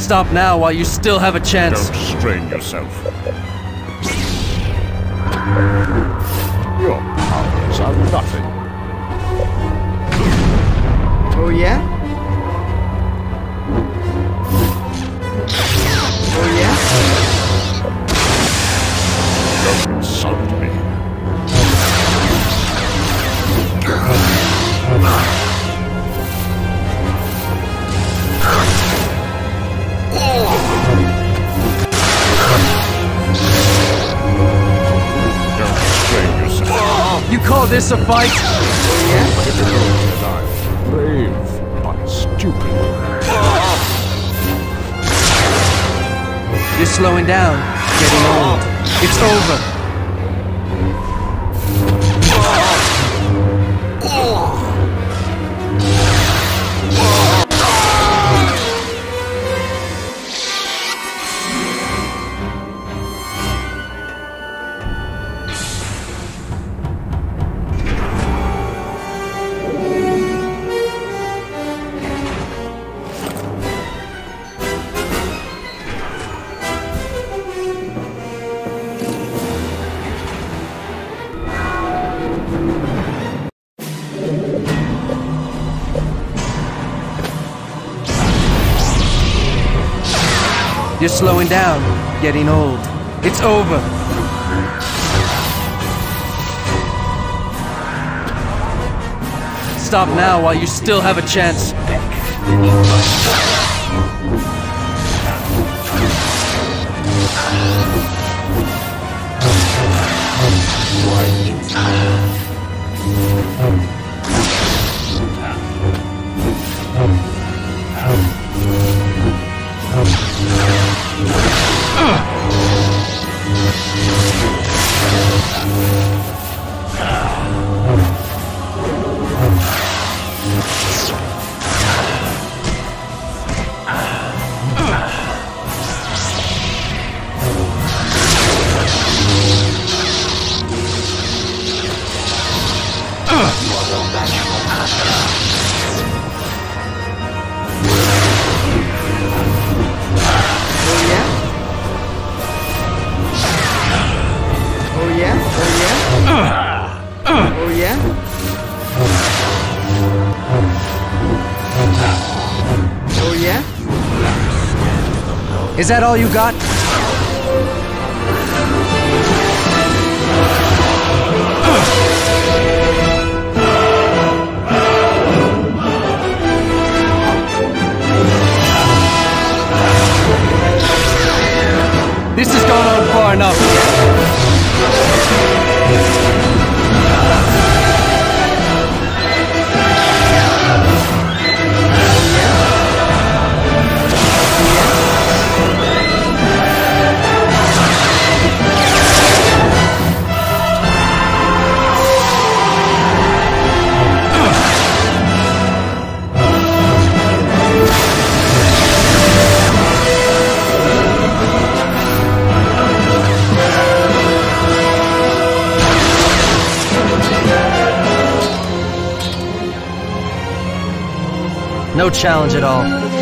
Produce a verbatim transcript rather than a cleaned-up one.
Stop now while you still have a chance. Don't strain yourself. Your powers are nothing. Oh yeah? Oh yeah? Don't insult me. Don't strain yourself. You call this a fight? Brave, but stupid. You're slowing down, getting old. It's over. You're slowing down, getting old. It's over. Stop now while you still have a chance. Is that all you got? This has gone on far enough. No challenge at all.